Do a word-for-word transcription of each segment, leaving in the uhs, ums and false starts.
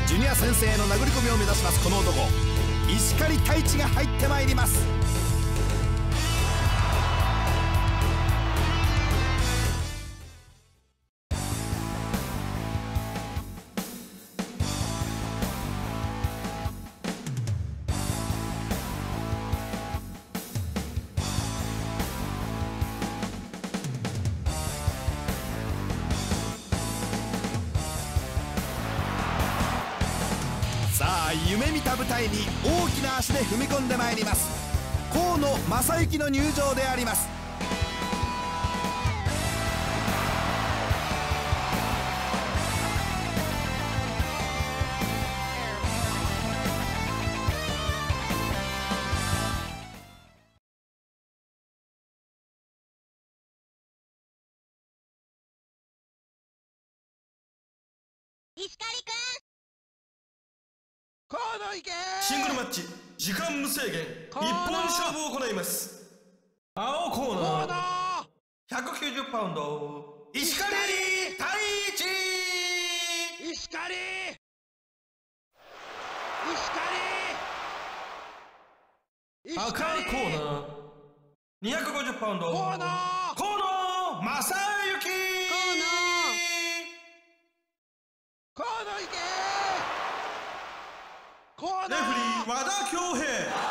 ジュニア先生の殴り込みを目指しますこの男、石狩太一が入ってまいります。さあ夢見た舞台に大きな足で踏み込んでまいります。河野正幸の入場であります。 石狩くん、 河野行け。 シングルマッチ時間無制限一本勝負を行います。青コーナーひゃくきゅうじゅうパウンド石狩太一。 石狩石狩赤コーナーにひゃくごじゅうパウンド河野河野正幸。 河野行け。河野レフリー和田恭平。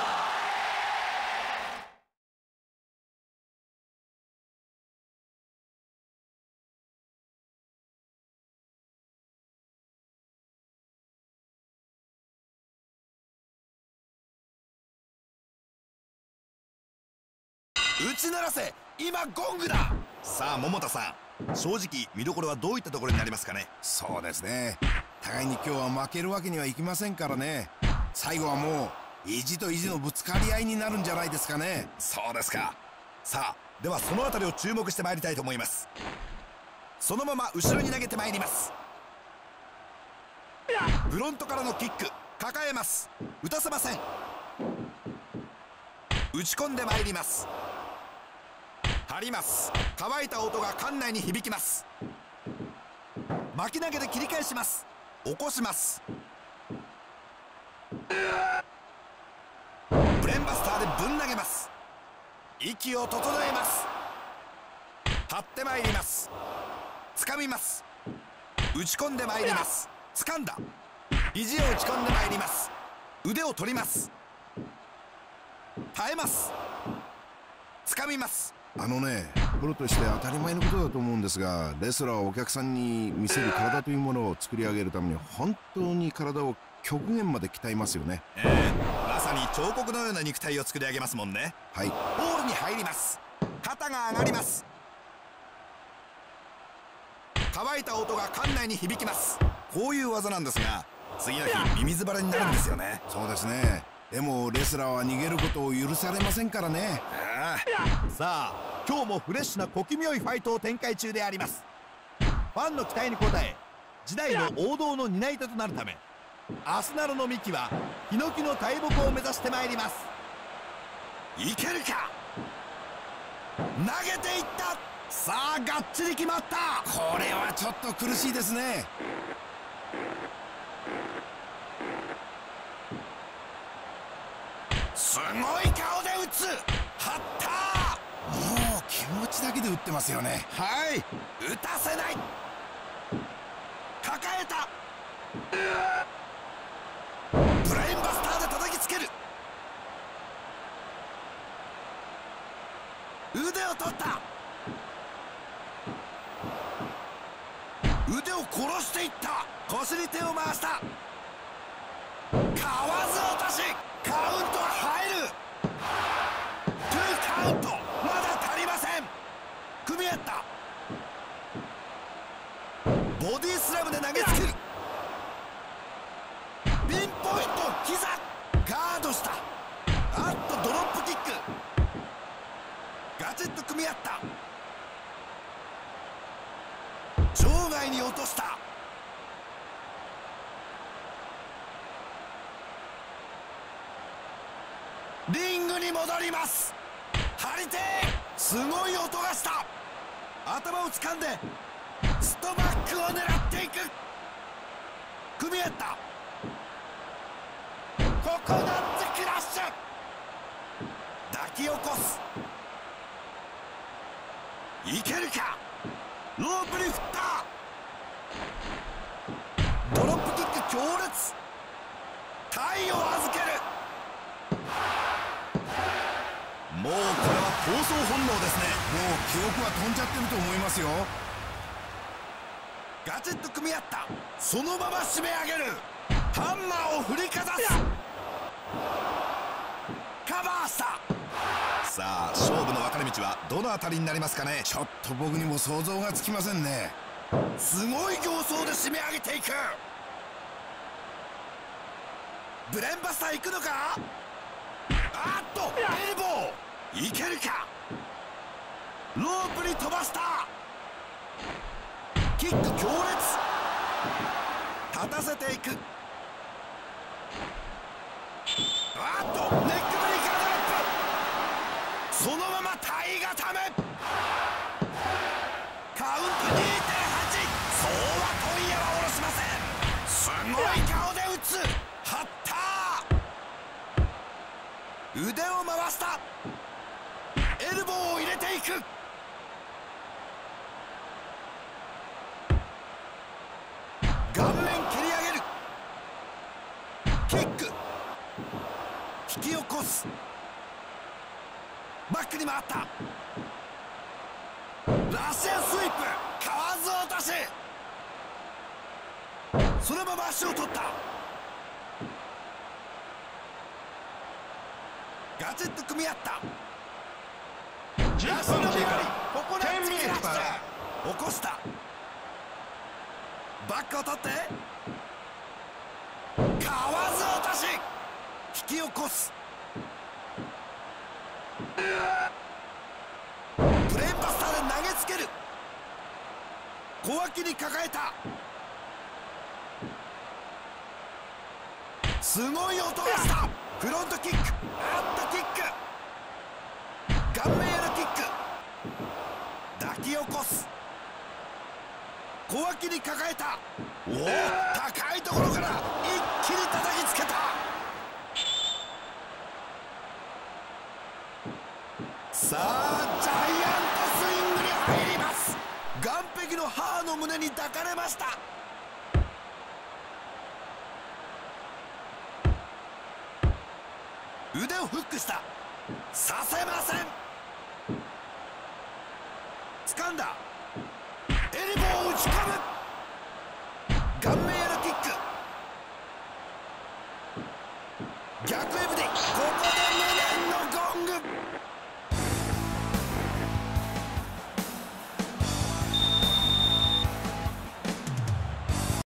打ち鳴らせ、今ゴングだ。さあ桃田さん、正直見どころはどういったところになりますかね。 そうですね、互いに今日は負けるわけにはいきませんからね。最後はもう意地と意地のぶつかり合いになるんじゃないですかね。 そうですか。さあではその辺りを注目してまいりたいと思います。そのまま後ろに投げてまいります。フロントからのキック、抱えます。打たせません。打ち込んでまいります。張ります。乾いた音が館内に響きます。巻き投げで切り返します。起こします。ブレンバスターでぶん投げます。息を整えます。張ってまいります。掴みます。打ち込んでまいります。掴んだ。肘を打ち込んでまいります。腕を取ります。耐えます。掴みます。 あのね、プロとして当たり前のことだと思うんですが、レスラーはお客さんに見せる体というものを作り上げるために本当に体を極限まで鍛えますよね。 ええ、まさに彫刻のような肉体を作り上げますもんね。 はい。 ボールに入ります。肩が上がります。乾いた音が館内に響きます。こういう技なんですが、次の日ミミズバレになるんですよね。 そうですね。でもレスラーは逃げることを許されませんからね。 ああ、さあ今日もフレッシュな小気味よいファイトを展開中であります。ファンの期待に応え、時代の王道の担い手となるため、アスナルの幹はヒノキの大木を目指してまいります。いけるか。投げていった。さあがっちり決まった。 これはちょっと苦しいですね。 すごい顔で打つ。張った。 もう気持ちだけで打ってますよね。 はい、打たせない。抱えた。ブレインバスターで叩きつける。腕を取った。腕を殺していった。腰に手を回した。かわず落とし。カウントは入る。トゥーカウント。まだ足りません。組み合った。ボディスラムで投げつける。ピンポイント。膝ガードした。あっとドロップキック。ガチッと組み合った。場外に落とした。リングに戻ります。張り手。すごい音がした。頭を掴んでストバックを狙っていく。組み合った。 き起こす。いけるか。ロープに振った。ドロップキック強烈。体を預ける。もうこれは闘争本能ですね。 もう記憶は飛んじゃってると思いますよ。 ガチッと組み合った。そのまま締め上げる。ハンマーを振りかざす。カバーした。さあ勝負の分かれ道はどの辺りになりますかね。 ちょっと僕にも想像がつきませんね。 すごい形相で締め上げていく。ブレンバスター行くのか。あっとエルボーいけるか。ロープに飛ばした。キック強烈。立たせていく。あっとネックブリーカードロップ。そのまま体固め。カウント にてんはち。そうは今夜は下ろしません。すごい顔で打つ。張った。腕を回した。エルボーを入れていく。顔面蹴り上げる。キック引き起こす。バックに回った。ラシアンスイープ。かわず落とし。そのまま足を取った。ガチッと組み合った。ラスの粘り。ここで突き出して起こした。バックを取ってかわず落とし。引き起こす。ブレーンバスターで投げつける。小脇に抱えた。すごい音がした。フロントキック。あっとキック。顔面へのキック。抱き起こす。小脇に抱えた。おお高いところから一気に叩きつけた。さあジャイアントスイングに入ります。岸壁の母の胸に抱かれました。腕をフックした。させません。掴んだ。エルボーを打ち込む。顔面へ